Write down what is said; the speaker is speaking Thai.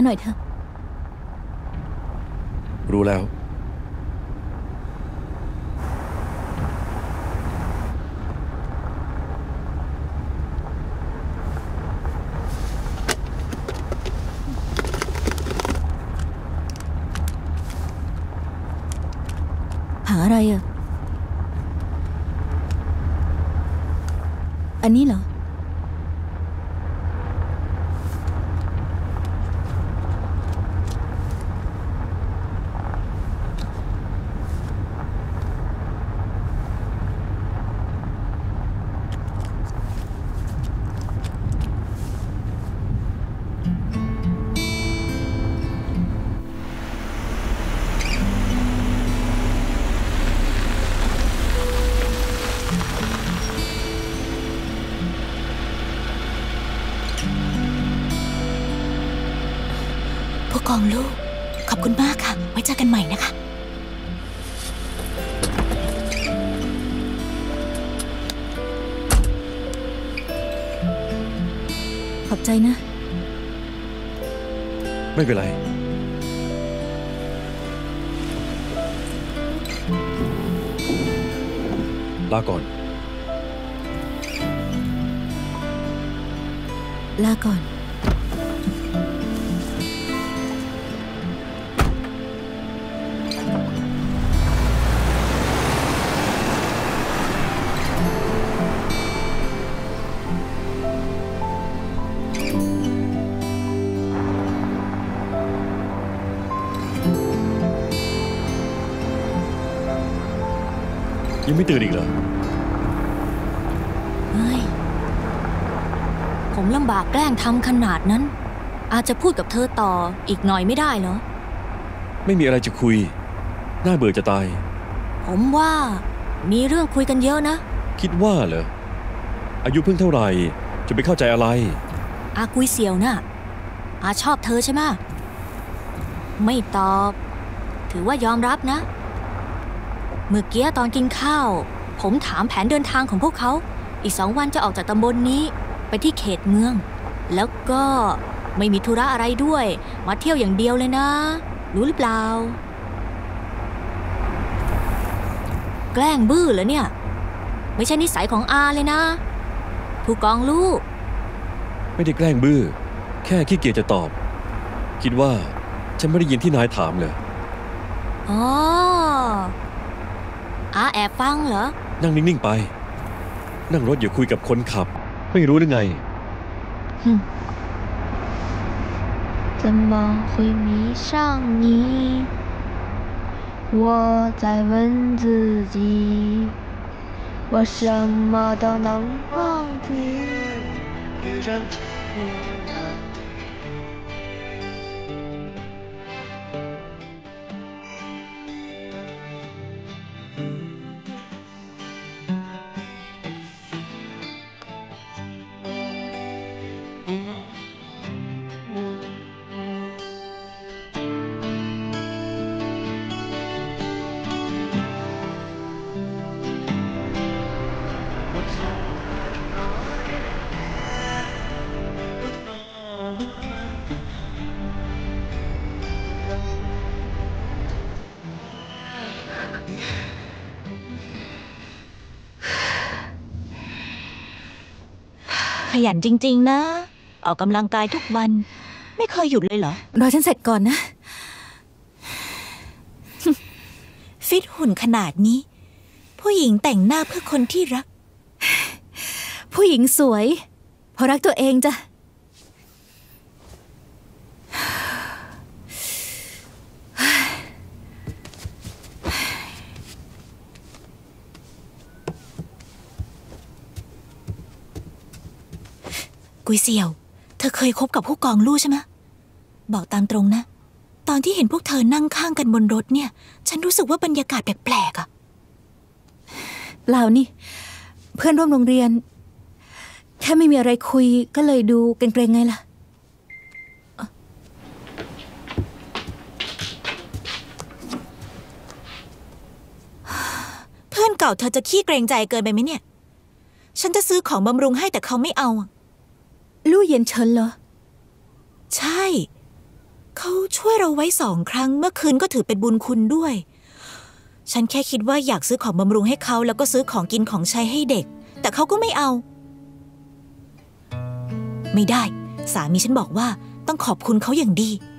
หน่อยเถอะรู้แล้วหาอะไรอ่ะอันนี้เหรอผู้กองลูกขอบคุณมากค่ะไว้เจอกันใหม่นะคะขอบใจนะไม่เป็นไรลาก่อนลาก่อนยังไม่ตื่นอีกเหรอเฮ้ยผมลำบากแกล้งทำขนาดนั้นอาจจะพูดกับเธอต่ออีกหน่อยไม่ได้เหรอไม่มีอะไรจะคุยน่าเบื่อจะตายผมว่ามีเรื่องคุยกันเยอะนะคิดว่าเหรออายุเพิ่งเท่าไหร่จะไปเข้าใจอะไรอากุยเสี่ยวน่ะอาชอบเธอใช่ไหมไม่ตอบถือว่ายอมรับนะเมื่อกี้ตอนกินข้าวผมถามแผนเดินทางของพวกเขาอีก2 วันจะออกจากตำบลนี้ไปที่เขตเมืองแล้วก็ไม่มีธุระอะไรด้วยมาเที่ยวอย่างเดียวเลยนะรู้หรือเปล่าแกล้งบื้อเหรอเนี่ยไม่ใช่นิสัยของอาเลยนะผู้กองลูกไม่ได้แกล้งบื้อแค่ขี้เกียจจะตอบคิดว่าฉันไม่ได้ยินที่นายถามเลยอ๋ออาแอบฟังเหรอนั่งนิ่งๆไปนั่งรถอย่าคุยกับคนขับไม่รู้หรือไง怎么会迷上你我在问自己我什么都能忘记遇上你ขยันจริงๆนะออกกำลังกายทุกวันไม่เคยหยุดเลยเหรอรอฉันเสร็จก่อนนะฟิตหุ่นขนาดนี้ผู้หญิงแต่งหน้าเพื่อคนที่รักผู้หญิงสวยเพราะรักตัวเองจ้ะกุยเสี่ยวเธอเคยคบกับผู้กองลู่ใช่ไหมบอกตามตรงนะตอนที่เห็นพวกเธอนั่งข้างกันบนรถเนี่ยฉันรู้สึกว่าบรรยากาศแปลกๆอ่ะเปล่านี่เพื่อนร่วมโรงเรียนแค่ไม่มีอะไรคุยก็เลยดูเกรงๆไงล่ะเพื่อนเก่าเธอจะขี้เกรงใจเกินไปไหมเนี่ยฉันจะซื้อของบำรุงให้แต่เขาไม่เอาลู่เย็นเฉินเหรอใช่เขาช่วยเราไว้2 ครั้งเมื่อคืนก็ถือเป็นบุญคุณด้วย ฉันแค่คิดว่าอยากซื้อของบำรุงให้เขาแล้วก็ซื้อของกินของใช้ให้เด็ก แต่เขาก็ไม่เอา ไม่ได้ สามีฉันบอกว่าต้องขอบคุณเขาอย่างดี